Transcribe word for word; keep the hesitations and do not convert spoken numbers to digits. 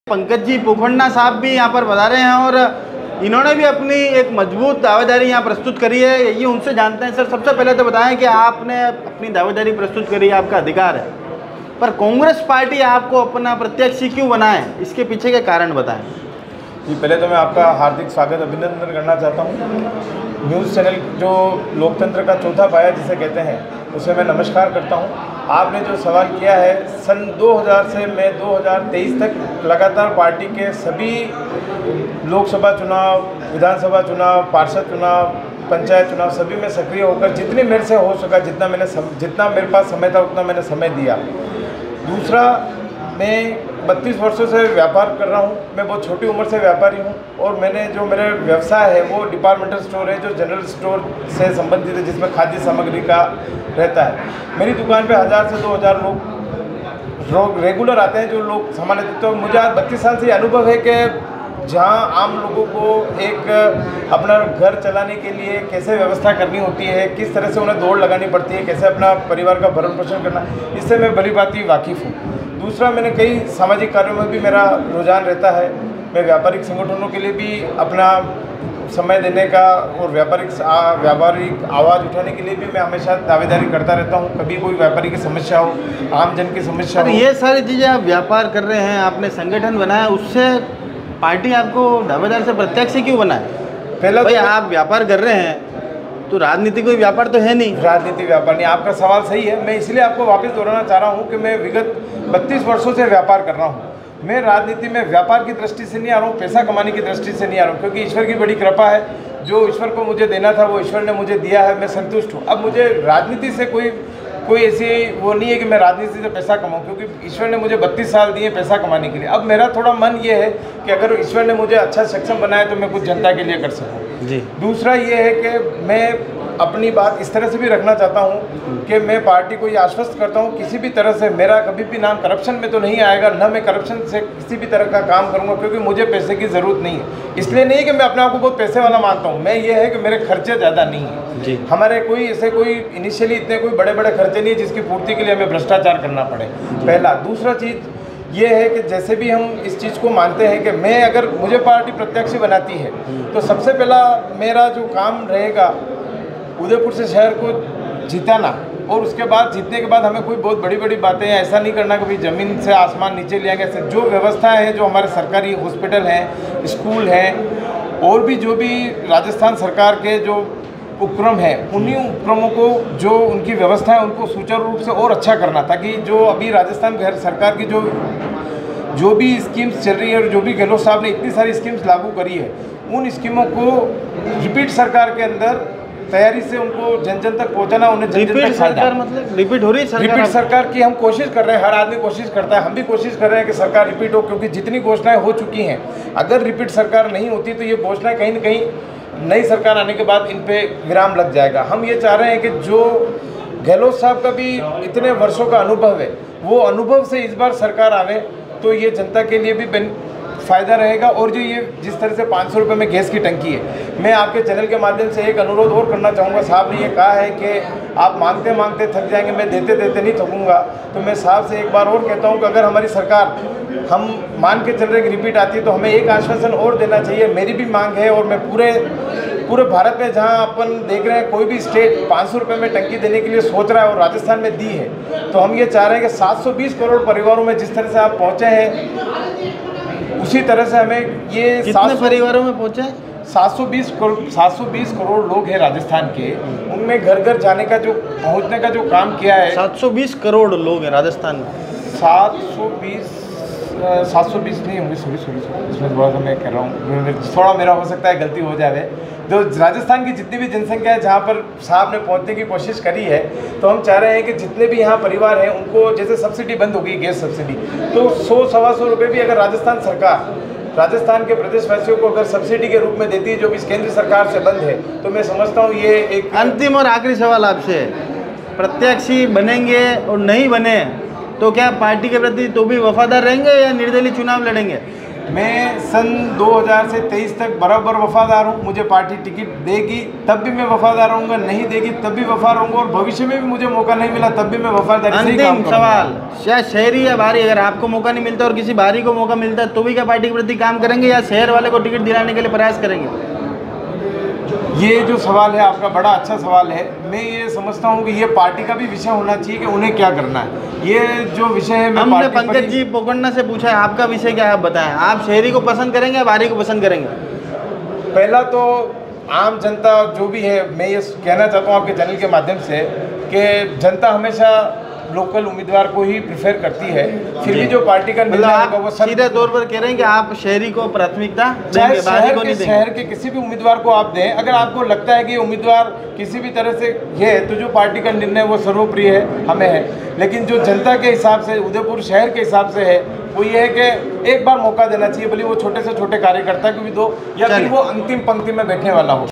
पंकज जी पोखंडा साहब भी यहाँ पर बता रहे हैं और इन्होंने भी अपनी एक मजबूत दावेदारी यहाँ प्रस्तुत करी है। ये उनसे जानते हैं। सर, सबसे पहले तो बताएं कि आपने अपनी दावेदारी प्रस्तुत करी है, आपका अधिकार है, पर कांग्रेस पार्टी आपको अपना प्रत्याशी क्यों बनाए, इसके पीछे के कारण बताएं। जी, पहले तो मैं आपका हार्दिक स्वागत अभिनंदन करना चाहता हूँ। न्यूज़ चैनल जो लोकतंत्र का चौथा पाया जिसे कहते हैं, उसे मैं नमस्कार करता हूँ। आपने जो सवाल किया है, सन दो हज़ार से मैं दो हज़ार तेईस तक लगातार पार्टी के सभी लोकसभा चुनाव, विधानसभा चुनाव, पार्षद चुनाव, पंचायत चुनाव सभी में सक्रिय होकर जितनी मेरे से हो सका, जितना मैंने सम, जितना मेरे पास समय था उतना मैंने समय दिया। दूसरा, मैं बत्तीस वर्षों से व्यापार कर रहा हूँ। मैं बहुत छोटी उम्र से व्यापारी हूँ और मैंने जो मेरा व्यवसाय है वो डिपार्टमेंटल स्टोर है, जो जनरल स्टोर से संबंधित है, जिसमें खाद्य सामग्री का रहता है। मेरी दुकान पे हज़ार से दो हज़ार लोग लोग रेगुलर आते हैं, जो लोग सामान लेते हैं। तो मुझे आज बत्तीस साल से ये अनुभव है कि जहाँ आम लोगों को एक अपना घर चलाने के लिए कैसे व्यवस्था करनी होती है, किस तरह से उन्हें दौड़ लगानी पड़ती है, कैसे अपना परिवार का भरण पोषण करना, इससे मैं भली भांति वाकिफ़ हूँ। दूसरा, मैंने कई सामाजिक कार्यों में भी मेरा रुझान रहता है। मैं व्यापारिक संगठनों के लिए भी अपना समय देने का और व्यापारिक व्यापारिक आवाज़ उठाने के लिए भी मैं हमेशा दावेदारी करता रहता हूँ। कभी कोई व्यापारी की समस्या हो, आम जन की समस्या हो, ये सारी चीज़ें आप व्यापार कर रहे हैं, आपने संगठन बनाया, उससे पार्टी आपको दावेदार से प्रत्याशी क्यों बनाए? पहला भाई, आप व्यापार कर रहे हैं तो राजनीति कोई व्यापार तो है नहीं। राजनीति व्यापार नहीं, आपका सवाल सही है। मैं इसलिए आपको वापस दोहराना चाह रहा हूँ कि मैं विगत बत्तीस वर्षों से व्यापार कर रहा हूँ। मैं राजनीति में व्यापार की दृष्टि से नहीं आ रहा हूँ, पैसा कमाने की दृष्टि से नहीं आ रहा हूँ, क्योंकि ईश्वर की बड़ी कृपा है। जो ईश्वर को मुझे देना था वो ईश्वर ने मुझे दिया है, मैं संतुष्ट हूँ। अब मुझे राजनीति से कोई कोई ऐसी वो नहीं है कि मैं राजनीति से पैसा कमाऊँ, क्योंकि ईश्वर ने मुझे बत्तीस साल दिए पैसा कमाने के लिए। अब मेरा थोड़ा मन ये है कि अगर ईश्वर ने मुझे अच्छा सक्षम बनाया तो मैं कुछ जनता के लिए कर सकूँ। जी। दूसरा ये है कि मैं अपनी बात इस तरह से भी रखना चाहता हूँ कि मैं पार्टी को ये आश्वस्त करता हूँ, किसी भी तरह से मेरा कभी भी नाम करप्शन में तो नहीं आएगा, ना मैं करप्शन से किसी भी तरह का काम करूँगा, क्योंकि मुझे पैसे की ज़रूरत नहीं है। इसलिए नहीं कि मैं अपने आप को बहुत पैसे वाला मानता हूँ, मैं ये है कि मेरे खर्चे ज़्यादा नहीं हैं जी। हमारे कोई ऐसे कोई इनिशियली इतने कोई बड़े बड़े खर्चे नहीं है जिसकी पूर्ति के लिए हमें भ्रष्टाचार करना पड़े, पहला। दूसरा चीज़ ये है कि जैसे भी हम इस चीज़ को मानते हैं कि मैं अगर मुझे पार्टी प्रत्याशी बनाती है तो सबसे पहला मेरा जो काम रहेगा उदयपुर से शहर को जिताना, और उसके बाद जीतने के बाद हमें कोई बहुत बड़ी बड़ी बातें ऐसा नहीं करना कि भाई ज़मीन से आसमान नीचे लिया गया। ऐसे जो व्यवस्था है, जो हमारे सरकारी हॉस्पिटल हैं, स्कूल हैं, और भी जो भी राजस्थान सरकार के जो उपक्रम हैं, उन्हीं उपक्रमों को जो उनकी व्यवस्था है उनको सुचारू रूप से और अच्छा करना, ताकि जो अभी राजस्थान सरकार की जो जो भी स्कीम्स चल रही है और जो भी गहलोत साहब ने इतनी सारी स्कीम्स लागू करी है, उन स्कीमों को रिपीट सरकार के अंदर तैयारी से उनको जन जन तक पहुंचाना, उन्हें जन जन तक सरकार मतलब रिपीट हो रही है सरकार। रिपीट सरकार की हम कोशिश कर रहे हैं, हर आदमी कोशिश करता है, हम भी कोशिश कर रहे हैं कि सरकार रिपीट हो, क्योंकि जितनी घोषणाएं हो चुकी हैं, अगर रिपीट सरकार नहीं होती तो ये घोषणाएं कहीं ना कहीं नई सरकार आने के बाद इन पे विराम लग जाएगा। हम ये चाह रहे हैं कि जो गहलोत साहब का भी इतने वर्षों का अनुभव है, वो अनुभव से इस बार सरकार आवे तो ये जनता के लिए भी फ़ायदा रहेगा। और जो ये जिस तरह से पाँच सौ रुपये में गैस की टंकी है, मैं आपके चैनल के माध्यम से एक अनुरोध और करना चाहूँगा। साहब ने ये कहा है कि आप मांगते मांगते थक जाएंगे, मैं देते देते नहीं थकूँगा। तो मैं साहब से एक बार और कहता हूँ कि अगर हमारी सरकार, हम मान के चल रहे कि रिपीट आती है, तो हमें एक आश्वासन और देना चाहिए। मेरी भी मांग है, और मैं पूरे पूरे भारत में जहाँ अपन देख रहे हैं कोई भी स्टेट पाँच सौ रुपये में टंकी देने के लिए सोच रहा है और राजस्थान में दी है, तो हम ये चाह रहे हैं कि सात सौ बीस करोड़ परिवारों में जिस तरह से आप पहुँचे हैं, उसी तरह से हमें ये कितने परिवारों में पहुँचे? सात सौ बीस करोड़ सात सौ बीस करोड़ लोग हैं राजस्थान के, उनमें घर घर जाने का जो पहुंचने का जो काम किया है। सात सौ बीस करोड़ लोग हैं राजस्थान में। सात सौ बीस सात सौ बीस नहीं होंगे, सॉरी सॉरी सॉरी इसमें थोड़ा सा मैं कह रहा हूँ, थोड़ा मेरा हो सकता है गलती हो जाए। तो राजस्थान की जितनी भी जनसंख्या है जहाँ पर साहब ने पहुँचने की कोशिश करी है, तो हम चाह रहे हैं कि जितने भी यहाँ परिवार हैं उनको, जैसे सब्सिडी बंद हो गई गैस सब्सिडी, तो सौ सवा सौ रुपये भी अगर राजस्थान सरकार राजस्थान के प्रदेशवासियों को अगर सब्सिडी के रूप में देती है, जो भी केंद्र सरकार से बंद है, तो मैं समझता हूँ ये एक। अंतिम और आखिरी सवाल आपसे, प्रत्याशी बनेंगे और नहीं बने तो क्या पार्टी के प्रति तो भी वफादार रहेंगे या निर्दलीय चुनाव लड़ेंगे? मैं सन दो हज़ार से तेईस तक बराबर वफादार हूँ। मुझे पार्टी टिकट देगी तब भी मैं वफादार रहूँगा, नहीं देगी तब भी वफादार रहूँगा, और भविष्य में भी मुझे मौका नहीं मिला तब भी मैं वफादारी से ही काम अंतिम करूँगा। सवाल, क्या शहरी या बाहरी, अगर आपको मौका नहीं मिलता और किसी बाहरी को मौका मिलता है तो भी क्या पार्टी के प्रति काम करेंगे या शहर वाले को टिकट दिलाने के लिए प्रयास करेंगे? ये जो सवाल है आपका बड़ा अच्छा सवाल है। मैं ये समझता हूँ कि ये पार्टी का भी विषय होना चाहिए कि उन्हें क्या करना है। ये जो विषय है मैं हमने पार्टी पर पंकज ही- जी पोकन्ना से पूछा है, आपका विषय क्या है, आप बताएं। आप शहरी को पसंद करेंगे या बाहरी को पसंद करेंगे? पहला तो आम जनता जो भी है, मैं ये कहना चाहता हूँ आपके चैनल के माध्यम से कि जनता हमेशा लोकल उम्मीदवार को ही प्रेफर करती है। फिर भी जो पार्टी का मतलब निर्णय होगा वो आप सब सीधे तौर पर कह रहे हैं कि आप शहरी को प्राथमिकता चाहे देंगे, बाहरी शहर को के नहीं देंगे? शहर के किसी भी उम्मीदवार को आप दें। अगर आपको लगता है कि ये उम्मीदवार किसी भी तरह से ये है तो जो पार्टी का निर्णय वो सर्वप्रिय है, हमें है। लेकिन जो जनता के हिसाब से, उदयपुर शहर के हिसाब से है, वो ये है कि एक बार मौका देना चाहिए, भले वो छोटे से छोटे कार्यकर्ता को भी दो या फिर चलिए। वो अंतिम पंक्ति में बैठने वाला हो।